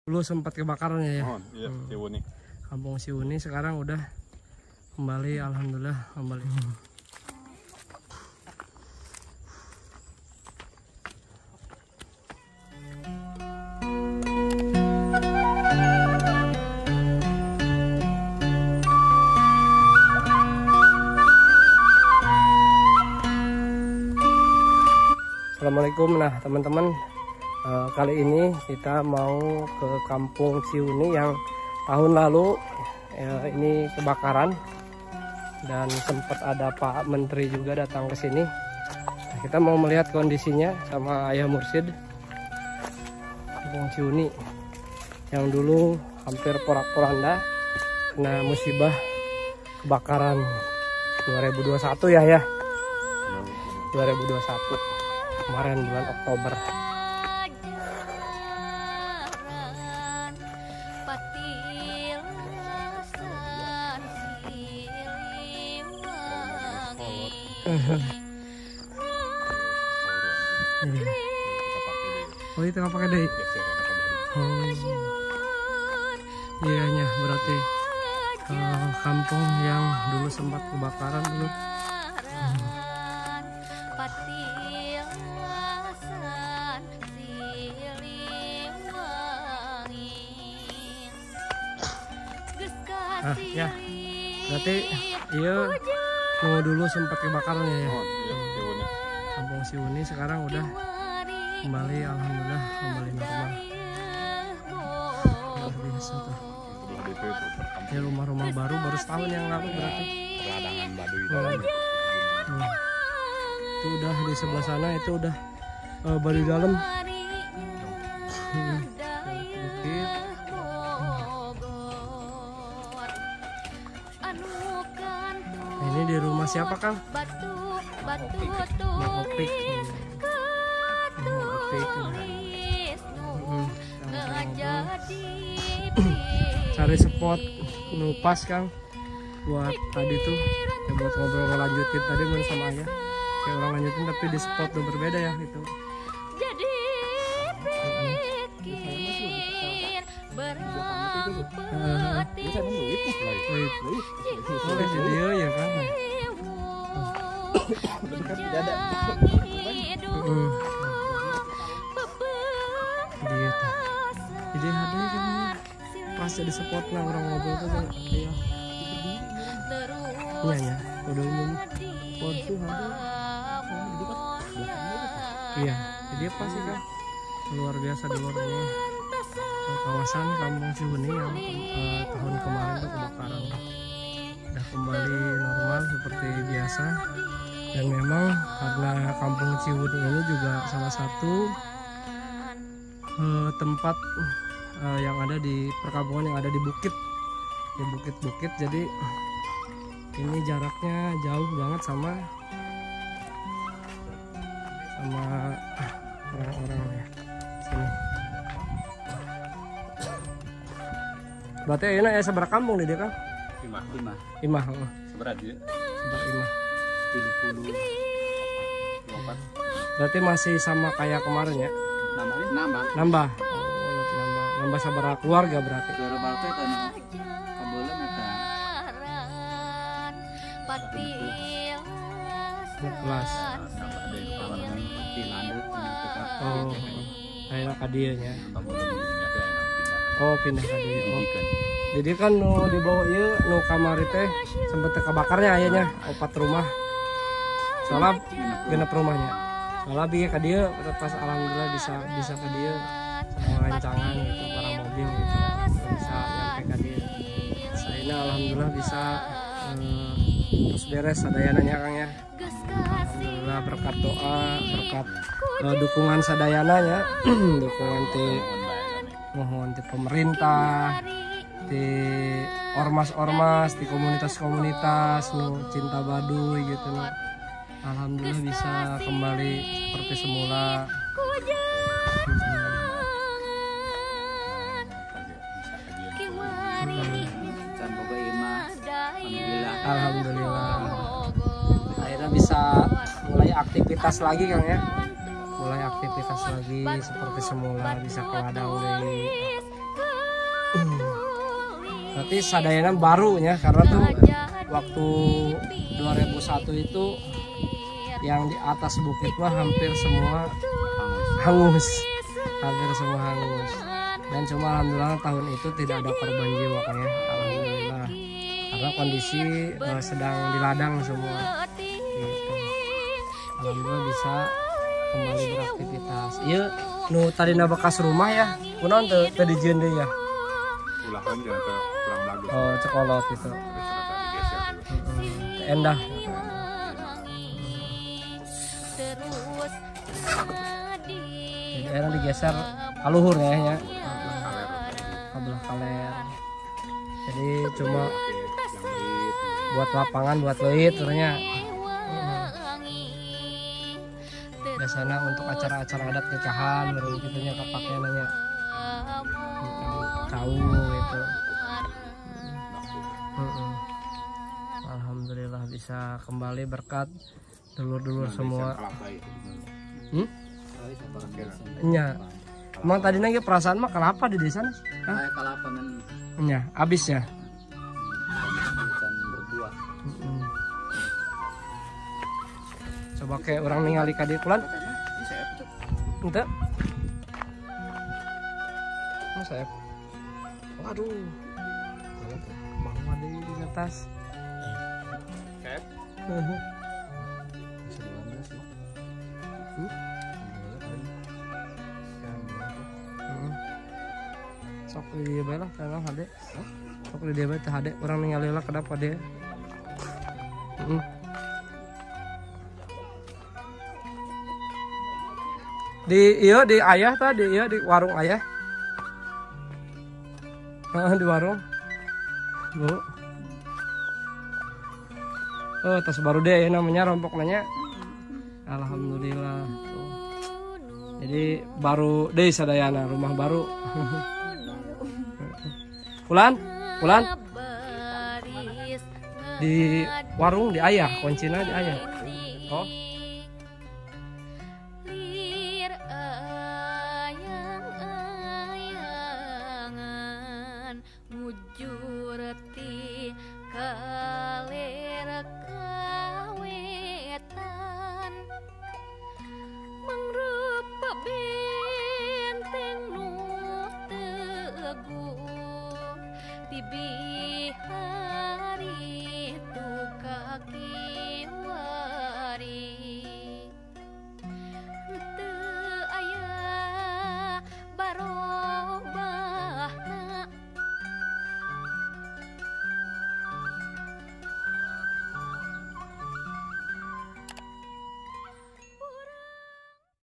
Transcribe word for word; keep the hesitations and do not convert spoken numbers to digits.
dulu sempat kebakaran ya. Oh, iya, hmm. Siwuni. Kampung Siwuni sekarang udah kembali, alhamdulillah kembali. Hmm. Assalamualaikum. Nah teman-teman, uh, kali ini kita mau ke Kampung Siwuni yang tahun lalu ya, ini kebakaran dan sempat ada Pak Menteri juga datang ke sini. Nah, kita mau melihat kondisinya sama Ayah Mursid. Kampung Siwuni yang dulu hampir porak-poranda kena musibah kebakaran dua ribu dua puluh satu ya ya dua ribu dua puluh satu kemarin bulan Oktober. Oh itu nggak pakai deh. Oh iya nya berarti uh, kampung yang dulu sempat kebakaran dulu. Hmm. Ah, ya, berarti iya mau dulu sempat kebakaran ya, ya. Oh, iya, Siwuni. Kampung Siwuni sekarang udah kembali, alhamdulillah kembali normal. Luar biasa tuh. Ya rumah-rumah baru baru setahun yang lalu berarti. Perladangan Baduy. Hmm. Hmm. Itu udah di sebelah sana itu udah uh, baru dalam. Hmm. Bukit. Ini di rumah siapa Kang? Mang Opik. Mang Opik. Cari spot nupas Kang buat tadi tuh ya, buat ngobrol ngelanjutin tadi main sama Ayah. Kayak orang lanjutin tapi di spot tuh berbeda ya gitu. Jadi boleh jadi ya kan. Tidak ada. Dia tuh. Jadi ada kan pas di spot lah orang ngobrol tuh kan dia. Iya ya, udah umum. Porsi ada. Iya, jadi apa sih kan? Luar biasa di luar ini. Kawasan Kampung Siwuni yang uh, tahun kemarin itu kebakaran udah kembali normal seperti biasa, dan memang karena Kampung Siwuni ini juga salah satu uh, tempat uh, yang ada di perkampungan yang ada di bukit di bukit-bukit, jadi ini jaraknya jauh banget sama sama orang-orang ya sini. Berarti ini ya seberapa kampung nih dia Kang? Lima. Lima. Lima. Oh. Seberapa dia? Seberapa lima. Tujuh puluh. Empat. Berarti masih sama kayak kemarin ya? Namanya nambah. Nambah. Oh, nambah. Nambah seberapa keluarga berarti? Keluarga berarti kan kabolan eta. Kelas. Oh, kayak kadianya. Oh, pindah ka dieu. Oh. Jadi kan nu di bawah ieu nu kamari teh sempet kebakarnya ayahnya opat rumah. Soalnya genep rumahnya. Soalnya bieu ka dieu pas alhamdulillah bisa bisa ka dieu sama lancangan gitu, para mobil gitu. Bisa nyampe ka dieu. Saena alhamdulillah bisa eh, terus beres sadayananya Kang ya. Alhamdulillah berkat doa, berkat eh, dukungan sadayananya, dukungan ti mohon di pemerintah, di ormas-ormas, di komunitas-komunitas nu cinta Baduy gitu nu. Alhamdulillah bisa kembali seperti semula. Alhamdulillah. Akhirnya bisa mulai aktivitas lagi Kang ya. Mulai aktivitas lagi seperti semula, bisa ke ladang deui. berarti sadayana barunya karena tuh waktu dua ribu satu itu yang di atas bukit mah hampir semua hangus, hampir semua hangus. Dan cuma alhamdulillah tahun itu tidak ada korban jiwa kan ya, alhamdulillah. Karena kondisi uh, sedang di ladang semua. Gitu. Alhamdulillah bisa kembali beraktivitas. Iya, nu tadi na bekas rumah ya, kunaon teu teu dijieun deui ya. Ulahan jangan ke kurang bagus. Oh, cekolot itu. Hmm, endah. Jadi enak digeser kaluhur ya ya. Kabelah kaler. Jadi cuma buat lapangan, buat leuit ternyata. Biasanya untuk acara-acara adat nikahan baru gitu nya kepake nanya cau gitu. Hmm. Alhamdulillah bisa kembali berkat dulur-dulur semua. Hmm? Nya. Emang tadi nanya perasaan mah kelapa di desa nih? Kayak kelapa kan. Nya, habis ya. Berbuah. Hmm. Coba kayak orang ningali ka dieu kulan. Ente. Masa ya? Waduh. Bawah deh di atas. Kayak. Bisa diambil sih. Hmm? Sok di dia bae lah, tengah hade. Sok di dia bae teh hade, orang ningali lah kedap hade. Heeh. Di iya di ayah tadi iya di warung ayah. Heeh, di warung. Bu. Oh, tas baru deh namanya rompok nanya. Alhamdulillah. Tuh. Jadi baru deh sadayana rumah baru. Pulan, pulan. Di warung di ayah, kuncinya di ayah. Oh. Di bihang